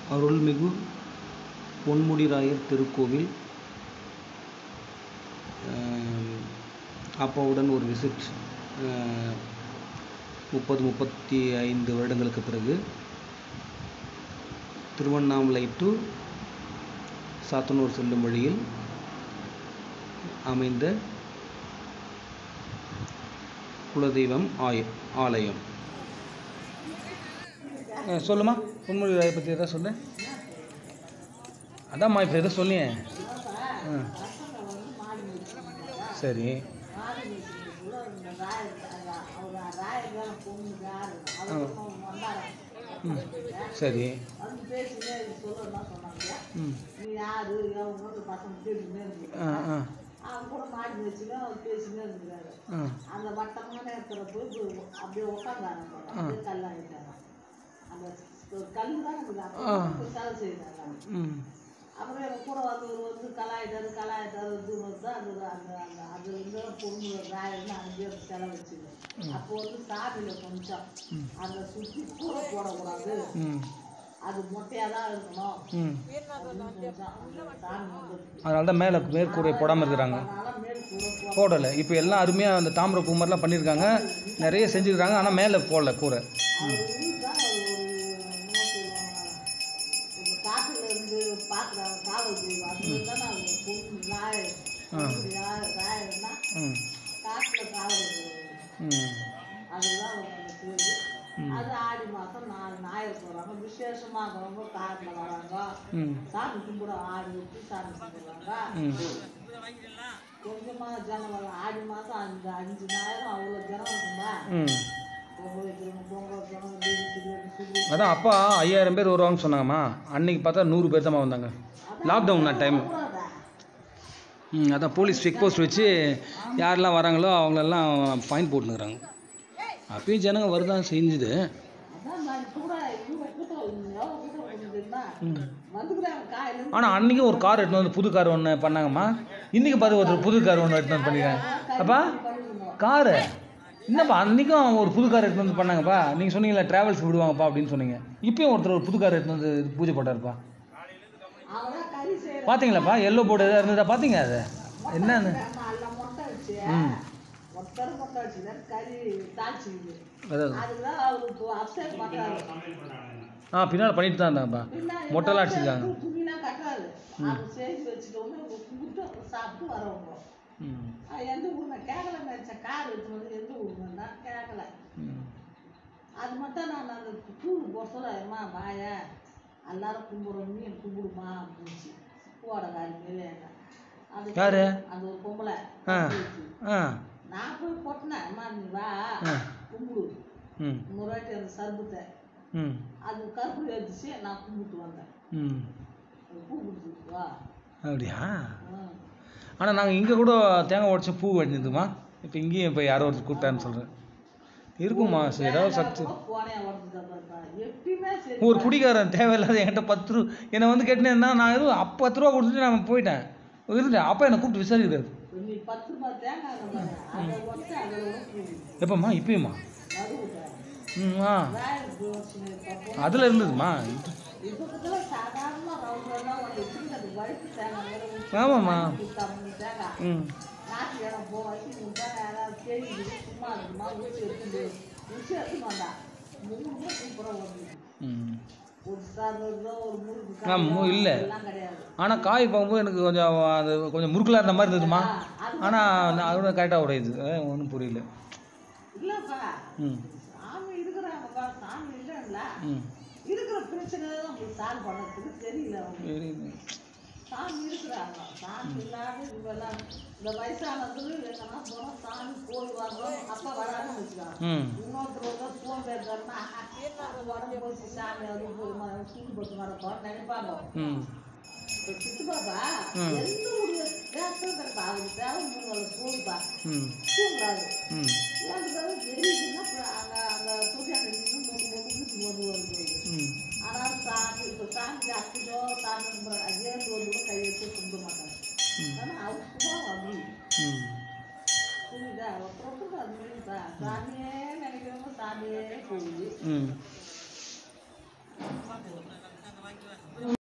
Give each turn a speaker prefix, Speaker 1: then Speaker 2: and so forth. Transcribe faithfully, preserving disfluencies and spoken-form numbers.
Speaker 1: அருள்மிகு பொன்முடிராயர் திருக்கோவில். அப்பாவுடன் ஒரு விசிட் முப்பது முப்பத்தி ஐந்து வருடங்களுக்கு பிறகு திருவண்ணாமலை டு சாத்தனூர் செல்லும் வழியில் அமைந்த குலதெய்வம் ஆய ஆலயம். சொல்லுமா, பொன்முடிராயர் பற்றி எதாவது சொல்லு. அதாம்மா இப்போ எதோ சொன்னியே. ஆ சரி. ம் சரி. ம் ஆ ஆ
Speaker 2: அவங்க கூட மாடி வச்சுக்க அவர் பேசினே இருக்கிறாரு. அந்த வட்டமான இருக்கிற போய் அப்படியே உட்காந்தாங்க, அப்படியே கல்லாகிட்டாங்க. அந்த கல் தான் எனக்கு செலவு செய்தாங்க. அப்புறம் எங்கள் கூட வந்து வந்து கலாயிட்டாரு கலாயிட்டாரு வந்து வந்து அந்த அந்த அந்த அது வந்து பொண்ணு ராயர்னு அங்கேயே செலவு வச்சுங்க. அப்போ வந்து சாமியில் கொஞ்சம் அந்த சுற்றி கூட போடக்கூடாது, அது மொட்டையாக தான் இருக்கணும்.
Speaker 1: அதனால தான் மேலே மேற்கூரை போடாமல் இருக்கிறாங்க, போடலை. இப்போ எல்லாம் அருமையாக அந்த தாமிர பூ மாதிரிலாம் பண்ணியிருக்காங்க, நிறைய செஞ்சுருக்காங்க. ஆனால் மேலே போடலை கூரை.
Speaker 2: காட்டுல இருந்து பார்க்குறாங்க காவல் தெய்வம், அது தான் நான் பொண்ணு ராயர் ராயர்னா காட்டில் காவல் அதுதான் பேர். அது ஆடி மாதம் நாலு ஞாயிறு போகிறாங்க, விசேஷமாகவங்க காட்டில் வராங்க, சாமி கும்பிட ஆடி வச்சு சாமி கும்பிடுவாங்க. கொஞ்சமாக ஜனம் வரும். ஆடி மாதம் அஞ்சு அஞ்சு ஞாயிரம் அவ்வளோ ஜனம் இருக்குமா.
Speaker 1: அதான் அப்பா ஐயாயிரம் பேர் வருவாங்கன்னு சொன்னாங்கம்மா. அன்னைக்கு பார்த்தா நூறு பேர் தான் வந்தாங்க, லாக்டவுன் டைம். ம் அதான் போலீஸ் செக் போஸ்ட் வச்சு யாரெல்லாம் வராங்களோ அவங்களெல்லாம் ஃபைன் போட்டுனுக்குறாங்க. அப்பயும் ஜனங்க வருதான் செஞ்சுது. ஆனால் அன்றைக்கும் ஒரு கார் எடுத்துன்னு வந்து புது கார் ஒன்று பண்ணாங்கம்மா. இன்றைக்கி பார்த்து ஒருத்தர் புது கார் ஒன்று எடுத்துன்னு வந்து பண்ணிக்கிறாங்க. அப்பா காரு என்னப்பா, அன்றைக்கும் ஒரு புது கார் எடுத்துன்னு வந்து பண்ணாங்கப்பா. நீங்கள் சொன்னீங்களா ட்ராவல்ஸ் விடுவாங்கப்பா அப்படின்னு சொன்னீங்க. இப்பயும் ஒருத்தர் ஒரு புது கார் எடுத்துன்னு வந்து பூஜை போட்டாருப்பா. பார்த்தீங்களாப்பா, எல்லோ போர்டு எதாவது இருந்ததா பார்த்தீங்க? அது என்னன்னு ம் ஆ பின்னால் பண்ணிட்டு தான் இருந்தாங்கப்பா, மொட்டைலாம் அடிச்சிருக்காங்க.
Speaker 2: எந்த ஊர்ல கேட்கல நினைச்ச கார் எடுத்து எந்த ஊர்னா கேட்கல. அது மட்டும் நான் அந்த கூழ் போட சொல்லமா வாய எல்லாரும் கும்பிடுறோம், நீ கும்பிடுமா அப்படின்ச்சு. பூவோட காரி மேலே அது
Speaker 1: யாரு
Speaker 2: அந்த ஒரு பொம்பளை. நான் போய் போட்டினேன், அம்மா நீ வா கும்பிடு முறையாட்டி அந்த சர்பத்தை. அது கருப்பு எடுத்துச்சு, நான் கும்பிட்டு வந்தேன். பூ குடிச்சு வா
Speaker 1: அப்படியா. ஆனால் நாங்கள் இங்கே கூட தேங்காய் உடச்சி பூ வெட்டினதுமா. இப்போ இங்கேயும் இப்போ யாரோ ஒருத்தர் கூப்பிட்டான்னு சொல்கிறேன். இருக்குமா சரி, ஏதாவது சக்தி. ஒரு குடிக்காரன் தேவையில்லாத என்கிட்ட பத்து ரூபா என்னை வந்து கேட்டுனேன்னா நான் எதுவும் அப்போ பத்து ரூபா கொடுத்துட்டு நான் போயிட்டேன். இருந்தேன் அப்போ என்னை கூப்பிட்டு விசாரிக்கிறாரு. எப்போம்மா இப்பயுமா? ம் ஆ அதில் இருந்ததுமா. ஆமாம்மா. ம் இல்லை, ஆனால் காய் பார்க்கும்போது எனக்கு கொஞ்சம் அது கொஞ்சம் முறுக்கலாக இருந்த மாதிரி இருந்ததுமா. ஆனால் அதோட கரெக்டாக உடையுது, ஒன்றும் புரியல. ம் ம்
Speaker 2: இருக்கிற பிரச்சனை சால்வ் பண்ணுறதுக்கு தெரியல. சாமி இருக்கிறாங்க, சாமி இல்லாத இவெல்லாம் இந்த வயசானது எங்கன்னா போனால் சாமி போய் வர்றோம். அப்போ வராதுன்னு வச்சுக்காங்க. இன்னொருத்தர் ஃபோன் பேசுறாருன்னா உடம்பு போச்சு சாமி அது சூடு போட்டு வரப்போம் நினைப்பாங்க. இப்போ சித்து பாப்பா எந்த ஒரு பேசுறது கிடைப்பா, அவருக்கு தேவை மூணு போடுப்பா தூங்குறாரு. ஏன் தவிர தெரியுதுன்னா அங்கே அந்த தூக்கியாங்க மூணு மூணு வீட்டுக்கு வந்து வருது. ஆனால் சாமி இப்போ சாமி அக்கிதோ சாமி அதே ஒரு கூட கையெழுத்து கும்பிட மாட்டாங்க. ஆனால் அவருக்கு சும்மா அப்படி புரியுதா, ஒருத்தருக்கு அது புரியுதா. சாமியே நினைக்கிறவங்க சாமியே போகுது.